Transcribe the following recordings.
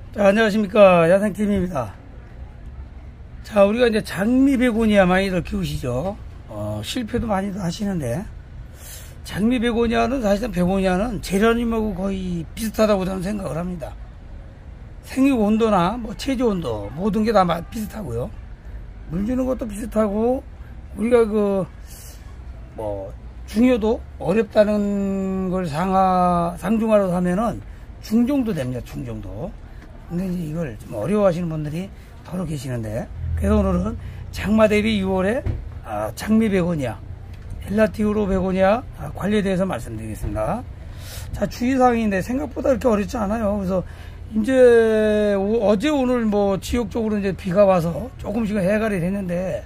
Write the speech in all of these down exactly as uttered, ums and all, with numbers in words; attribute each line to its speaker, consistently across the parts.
Speaker 1: 자, 안녕하십니까. 야생팀입니다. 자, 우리가 이제 장미 베고니아 많이들 키우시죠. 어, 실패도 많이들 하시는데, 장미 베고니아는 사실은 베고니아는 제라늄하고 거의 비슷하다고 저는 생각을 합니다. 생육 온도나 뭐 체조 온도 모든 게 다 비슷하고요. 물 주는 것도 비슷하고, 우리가 그 뭐 중요도 어렵다는 걸 상하 상중하로 하면은 중정도 됩니다. 중정도. 근데 이제 이걸 좀 어려워하시는 분들이 더러 계시는데, 그래서 오늘은 장마 대비 유월에 아, 장미 베고니아, 엘라티우로 베고니아 아, 관리에 대해서 말씀드리겠습니다. 자, 주의사항인데 생각보다 그렇게 어렵지 않아요. 그래서 이제 오, 어제 오늘 뭐 지역적으로 이제 비가 와서 조금씩은 해갈이 됐는데,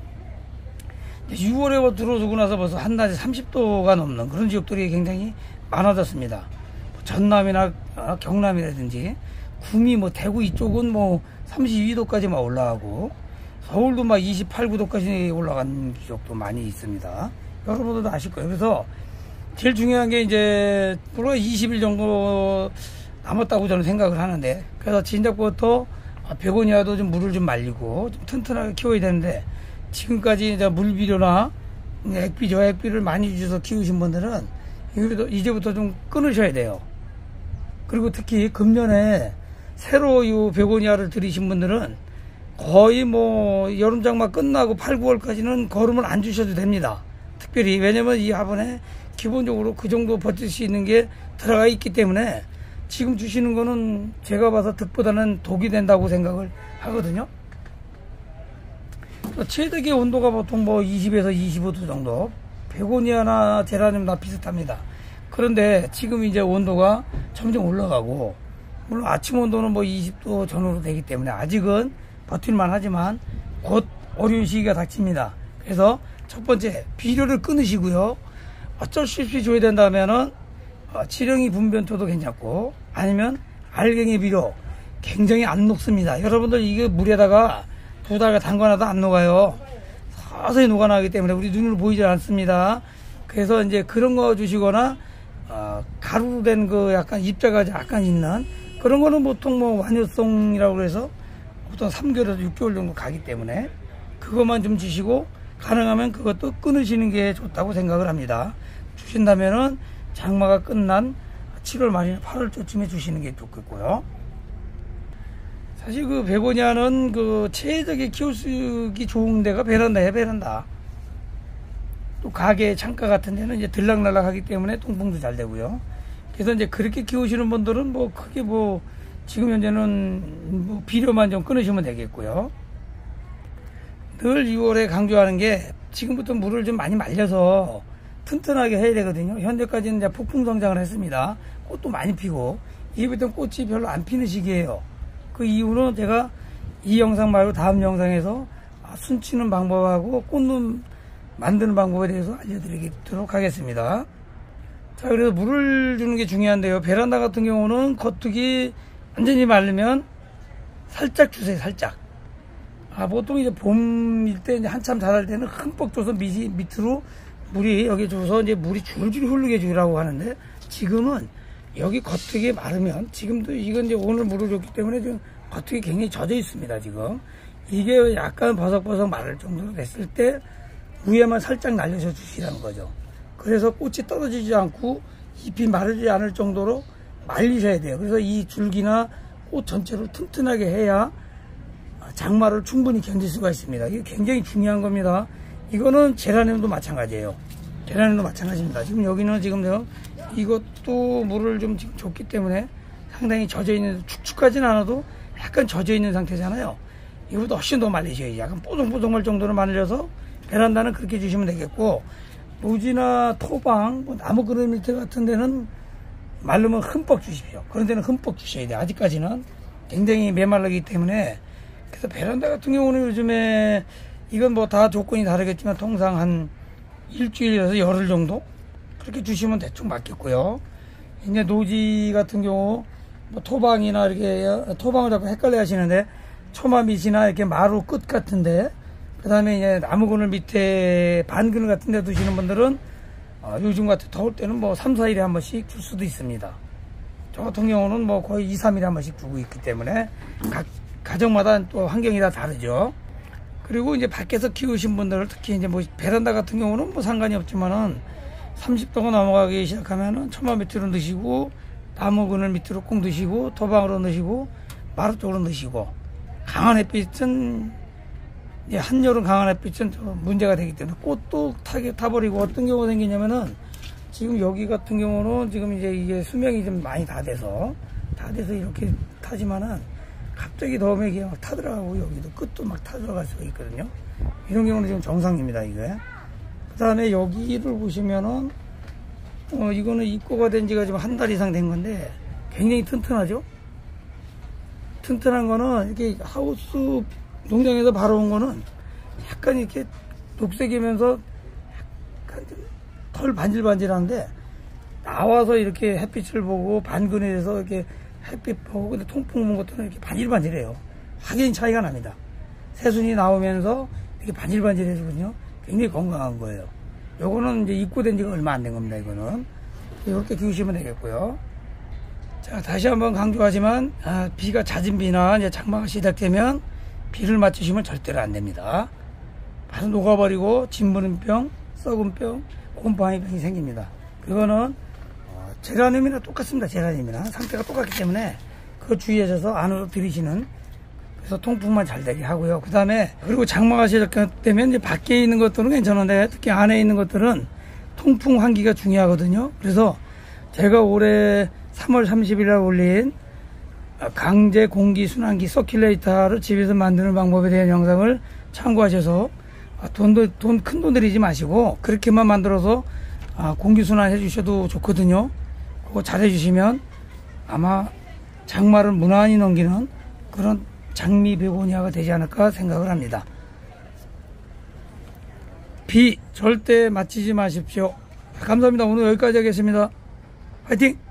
Speaker 1: 유월에 들어오고 나서 벌써 한낮에 삼십 도가 넘는 그런 지역들이 굉장히 많아졌습니다. 전남이나 경남이라든지 구미, 뭐 대구 이쪽은 뭐 삼십이 도까지 막 올라가고, 서울도 막 이십팔, 구 도까지 올라간 지역도 많이 있습니다. 여러분들도 아실 거예요. 그래서 제일 중요한 게 이제 불과 이십 일 정도 남았다고 저는 생각을 하는데, 그래서 진작부터 베고니아도 좀 물을 좀 말리고 좀 튼튼하게 키워야 되는데, 지금까지 이제 물비료나 액비죠, 액비를 많이 주셔서 키우신 분들은 이제부터 좀 끊으셔야 돼요. 그리고 특히 금년에 새로 이 베고니아를 들이신 분들은 거의 뭐 여름장마 끝나고 팔, 구월까지는 거름을 안 주셔도 됩니다. 특별히 왜냐면 이 화분에 기본적으로 그 정도 버틸 수 있는 게 들어가 있기 때문에 지금 주시는 거는 제가 봐서 득보다는 독이 된다고 생각을 하거든요. 최대기 온도가 보통 뭐 이십에서 이십오 도 정도, 베고니아나 제라늄 다 비슷합니다. 그런데 지금 이제 온도가 점점 올라가고, 물론 아침 온도는 뭐 이십 도 전후로 되기 때문에 아직은 버틸만 하지만 곧 어려운 시기가 닥칩니다. 그래서 첫 번째, 비료를 끊으시고요. 어쩔 수 없이 줘야 된다면은 지렁이 분변토도 괜찮고, 아니면 알갱이 비료 굉장히 안 녹습니다. 여러분들 이게 물에다가 두 달간 담가놔도 안 녹아요. 서서히 녹아나기 때문에 우리 눈으로 보이지 않습니다. 그래서 이제 그런 거 주시거나 어, 가루로 된 그 약간 입자가 약간 있는 그런 거는 보통 뭐 완효성이라고 해서 보통 삼 개월에서 육 개월 정도 가기 때문에 그것만 좀 주시고, 가능하면 그것도 끊으시는 게 좋다고 생각을 합니다. 주신다면은 장마가 끝난 칠월 말이나 팔월 초쯤에 주시는 게 좋겠고요. 사실 그 베고니아는 그 체적에 키우기 좋은 데가 베란다에 베란다. 또 가게, 창가 같은 데는 이제 들락날락 하기 때문에 통풍도 잘 되고요. 그래서 이제 그렇게 키우시는 분들은 뭐 크게 뭐 지금 현재는 뭐 비료만 좀 끊으시면 되겠고요. 늘 유월에 강조하는 게 지금부터 물을 좀 많이 말려서 튼튼하게 해야 되거든요. 현재까지는 이제 폭풍 성장을 했습니다. 꽃도 많이 피고, 이제부터 꽃이 별로 안 피는 시기예요. 그 이유는 제가 이 영상 말고 다음 영상에서 순치는 방법하고 꽃눈 만드는 방법에 대해서 알려드리도록 하겠습니다. 자, 그래서 물을 주는 게 중요한데요. 베란다 같은 경우는 겉흙이 완전히 마르면 살짝 주세요. 살짝. 아, 보통 이제 봄일 때 이제 한참 자랄 때는 흠뻑 줘서 밑이, 밑으로 물이 여기 줘서 이제 물이 줄줄 흐르게 주라고 하는데, 지금은 여기 겉흙이 마르면, 지금도 이건 이제 오늘 물을 줬기 때문에 지금 겉흙이 굉장히 젖어 있습니다. 지금 이게 약간 버석버석 마를 정도로 됐을 때 위에만 살짝 날려서 주시라는 거죠. 그래서 꽃이 떨어지지 않고 잎이 마르지 않을 정도로 말리셔야 돼요. 그래서 이 줄기나 꽃 전체를 튼튼하게 해야 장마를 충분히 견딜 수가 있습니다. 이게 굉장히 중요한 겁니다. 이거는 제라늄도 마찬가지예요. 제라늄도 마찬가지입니다. 지금 여기는 지금 이것도 물을 좀 지금 줬기 때문에 상당히 젖어 있는, 축축하진 않아도 약간 젖어 있는 상태잖아요. 이거보다 훨씬 더 말리셔야지. 약간 뽀송뽀송할 정도로 말려서 베란다는 그렇게 주시면 되겠고, 노지나 토방, 뭐 나무 그늘 밑에 같은 데는 말르면 흠뻑 주십시오. 그런 데는 흠뻑 주셔야 돼요. 아직까지는 굉장히 메말라기 때문에. 그래서 베란다 같은 경우는 요즘에 이건 뭐 다 조건이 다르겠지만 통상 한 일주일에서 열흘 정도 그렇게 주시면 대충 맞겠고요. 이제 노지 같은 경우 뭐 토방이나 이렇게 토방을 자꾸 헷갈려 하시는데, 초마 밑이나 이렇게 마루 끝 같은데, 그 다음에 이제 나무 그늘 밑에 반그늘 같은 데 두시는 분들은 어, 요즘 같은 더울 때는 뭐 삼, 사 일에 한 번씩 줄 수도 있습니다. 저 같은 경우는 뭐 거의 이, 삼 일에 한 번씩 두고 있기 때문에 각 가정마다 또 환경이 다 다르죠. 그리고 이제 밖에서 키우신 분들, 특히 이제 뭐 베란다 같은 경우는 뭐 상관이 없지만은 삼십 도가 넘어가기 시작하면은 천마 밑으로 넣으시고, 나무 그늘 밑으로 꼭 넣으시고, 토방으로 넣으시고, 마루 쪽으로 넣으시고, 강한 햇빛은, 이제 한여름 강한 햇빛은 좀 문제가 되기 때문에 꽃도 타게 타버리고, 어떤 경우가 생기냐면은 지금 여기 같은 경우는 지금 이제 이게 수명이 좀 많이 다 돼서, 다 돼서 이렇게 타지만은 갑자기 더우면 이게 막 타들어가고, 여기도 끝도 막 타들어갈 수가 있거든요. 이런 경우는 지금 정상입니다, 이게. 그 다음에 여기를 보시면은, 어, 이거는 입고가 된 지가 지금 한 달 이상 된 건데, 굉장히 튼튼하죠? 튼튼한 거는, 이렇게 하우스 농장에서 바로 온 거는 약간 이렇게 녹색이면서 약간 덜 반질반질한데, 나와서 이렇게 햇빛을 보고, 반그늘에서 이렇게 햇빛 보고, 근데 통풍 문 것들은 이렇게 반질반질해요. 확연히 차이가 납니다. 새순이 나오면서 이렇게 반질반질해서군요. 굉장히 건강한 거예요. 요거는 이제 입고된 지가 얼마 안 된 겁니다, 이거는. 이렇게 키우시면 되겠고요. 자, 다시 한번 강조하지만, 아, 비가 잦은 비나 이제 장마가 시작되면 비를 맞추시면 절대로 안 됩니다. 바로 녹아버리고 진무름병, 썩은병, 곰팡이병이 생깁니다. 그거는 어, 제라늄이나 똑같습니다. 제라늄이나 상태가 똑같기 때문에 그거 주의하셔서 안으로 들이시는, 그래서 통풍만 잘 되게 하고요. 그 다음에, 그리고 장마가 시작되면 이제 밖에 있는 것들은 괜찮은데, 특히 안에 있는 것들은 통풍 환기가 중요하거든요. 그래서 제가 올해 삼월 삼십일 날 올린 강제 공기 순환기 서큘레이터를 집에서 만드는 방법에 대한 영상을 참고하셔서 돈도, 돈, 큰 돈 들이지 마시고 그렇게만 만들어서 공기 순환 해주셔도 좋거든요. 그거 잘 해주시면 아마 장마를 무난히 넘기는 그런 장미 베고니아가 되지 않을까 생각을 합니다. 비 절대 맞히지 마십시오. 감사합니다. 오늘 여기까지 하겠습니다. 화이팅!